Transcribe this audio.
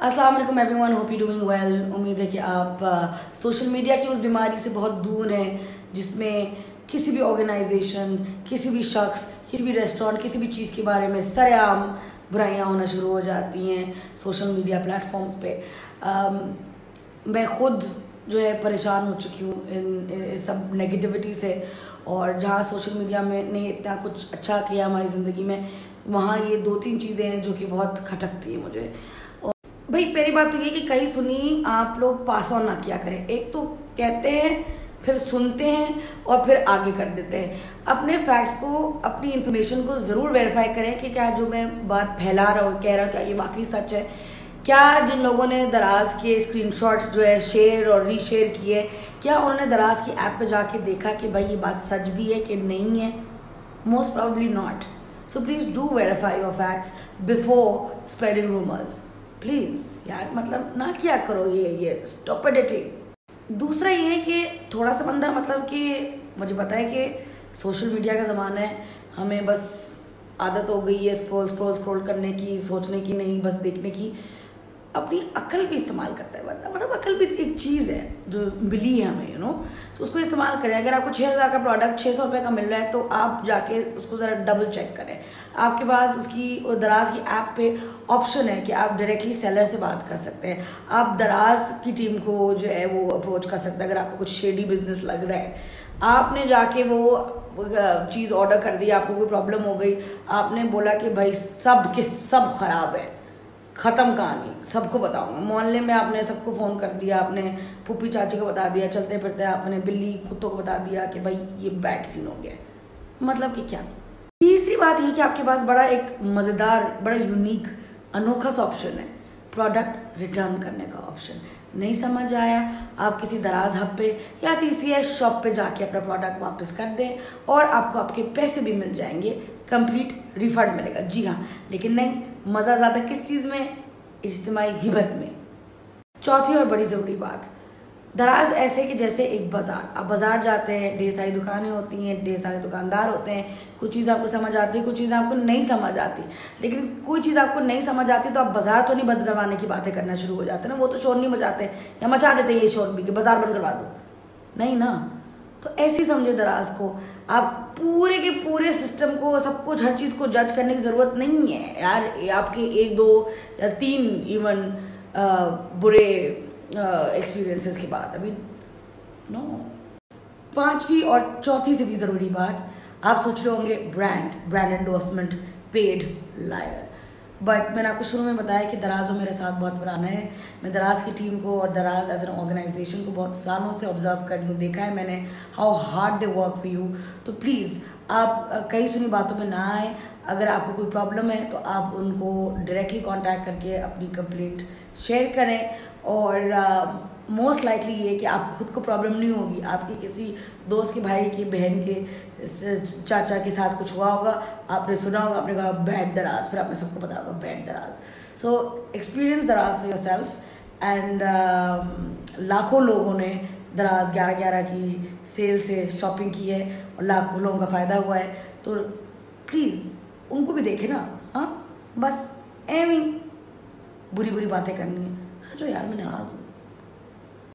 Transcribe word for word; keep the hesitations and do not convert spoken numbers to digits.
अस्सलाम वालेकुम everyone, hope you doing well. उम्मीद है कि आप सोशल मीडिया की उस बीमारी से बहुत दूर हैं जिसमें किसी भी ऑर्गेनाइजेशन, किसी भी शख्स, किसी भी रेस्टोरेंट, किसी भी चीज़ के बारे में सरेआम बुराइयां होना शुरू हो जाती हैं सोशल मीडिया प्लेटफॉर्म्स पे। um, मैं ख़ुद जो है परेशान हो चुकी हूँ इन, इन सब नेगेटिविटी से, और जहाँ सोशल मीडिया में ने इतना कुछ अच्छा किया हमारी ज़िंदगी में, वहाँ ये दो तीन चीज़ें हैं जो कि बहुत खटकती है मुझे। और भाई पहली बात तो ये कि कहीं सुनी आप लोग पास ऑन ना किया करें। एक तो कहते हैं, फिर सुनते हैं और फिर आगे कर देते हैं। अपने फैक्ट्स को, अपनी इन्फॉर्मेशन को ज़रूर वेरीफाई करें कि क्या जो मैं बात फैला रहा हूँ, कह रहा हूँ, क्या ये वाकई सच है। क्या जिन लोगों ने दराज के स्क्रीनशॉट जो है शेयर और रीशेयर किए, क्या उन्होंने दराज की ऐप पे जाके देखा कि भाई ये बात सच भी है कि नहीं है? Most probably not. So please do verify your facts before spreading rumours. Please यार, मतलब ना किया करो ये ये स्टुपिडिटी। दूसरा ये है कि थोड़ा सा बंदा, मतलब कि मुझे पता है कि सोशल मीडिया का ज़माना है, हमें बस आदत हो गई है स्क्रॉल स्क्रॉल स्क्रॉल करने की, सोचने की नहीं, बस देखने की। अपनी अकल भी इस्तेमाल करता है बंदा, मतलब अकल भी एक चीज़ है जो मिली है हमें, यू नो। तो उसको इस्तेमाल करें। अगर आपको छः हज़ार का प्रोडक्ट छः सौ रुपये का मिल रहा है तो आप जाके उसको ज़रा डबल चेक करें। आपके पास उसकी दराज की ऐप पे ऑप्शन है कि आप डायरेक्टली सेलर से बात कर सकते हैं। आप दराज की टीम को जो है वो अप्रोच कर सकते हैं अगर आपको कुछ शेडी बिजनेस लग रहा है। आपने जाके वो चीज़ ऑर्डर कर दी, आपको कोई प्रॉब्लम हो गई, आपने बोला कि भाई सब के सब ख़राब है, ख़त्म कहानी, सबको बताऊंगा। मोहल्ले में आपने सबको फ़ोन कर दिया, आपने पुप्पी चाची को बता दिया, चलते फिरते आपने बिल्ली कुत्तों को बता दिया कि भाई ये बैड सीन हो गया। मतलब कि क्या? तीसरी बात ये कि आपके पास बड़ा एक मज़ेदार, बड़ा यूनिक, अनोखा सा ऑप्शन है, प्रोडक्ट रिटर्न करने का ऑप्शन। नहीं समझ आया, आप किसी दराज हब पे या टी सी एस शॉप पे जाके अपना प्रोडक्ट वापस कर दें और आपको आपके पैसे भी मिल जाएंगे, कंप्लीट रिफंड मिलेगा। जी हाँ, लेकिन नहीं, मज़ा ज़्यादा किस चीज़ में? इज्तिमाई हिब्बत में। चौथी और बड़ी ज़रूरी बात, दराज ऐसे कि जैसे एक बाज़ार। आप बाज़ार जाते हैं, ढेर सारी दुकानें होती हैं, ढेर सारे दुकानदार होते हैं। कुछ चीज़ आपको समझ आती है, कुछ चीज़ आपको नहीं समझ आती। लेकिन कोई चीज़ आपको नहीं समझ आती तो आप बाज़ार तो नहीं बंद करवाने की बातें करना शुरू हो जाते हैं ना। वो तो शोर नहीं मचाते या मचा देते हैं ये शोर भी कि बाज़ार बंद करवा दो, नहीं ना। तो ऐसे ही समझे दराज को। आप पूरे के पूरे सिस्टम को, सब कुछ, हर चीज़ को जज करने की ज़रूरत नहीं है यार। आपके एक दो या तीन इवन बुरे एक्सपीरियंसेस के बाद अभी नो। पांचवी और चौथी से भी ज़रूरी बात, आप सोच रहे होंगे brand brand endorsement, paid liar. But मैंने आपको शुरू में बताया कि दराज मेरे साथ बहुत पुराना है। मैं दराज की टीम को और दराज एज एन ऑर्गेनाइजेशन को बहुत सालों से ऑब्जर्व कर रही हूँ, देखा है मैंने how hard they work for you. तो प्लीज़ आप कई सुनी बातों में ना आए। अगर आपको कोई प्रॉब्लम है तो आप उनको डायरेक्टली कांटेक्ट करके अपनी कंप्लेंट शेयर करें। और मोस्ट uh, लाइकली ये कि आपको खुद को प्रॉब्लम नहीं होगी, आपके किसी दोस्त के, भाई के, बहन के, चाचा के साथ कुछ हुआ होगा, आपने सुना होगा, आपने कहा बैड दराज, फिर आपने सबको पता होगा bad Daraz. So experience Daraz for yourself. And लाखों लोगों ने दराज ग्यारह ग्यारह की सेल से शॉपिंग की है और लाखों लोगों का फ़ायदा हुआ है। तो प्लीज़ उनको भी देखें ना। हाँ, बस एम ही बुरी बुरी बातें करनी है। हाँ जो यार, मैं नाराज़ हूँ।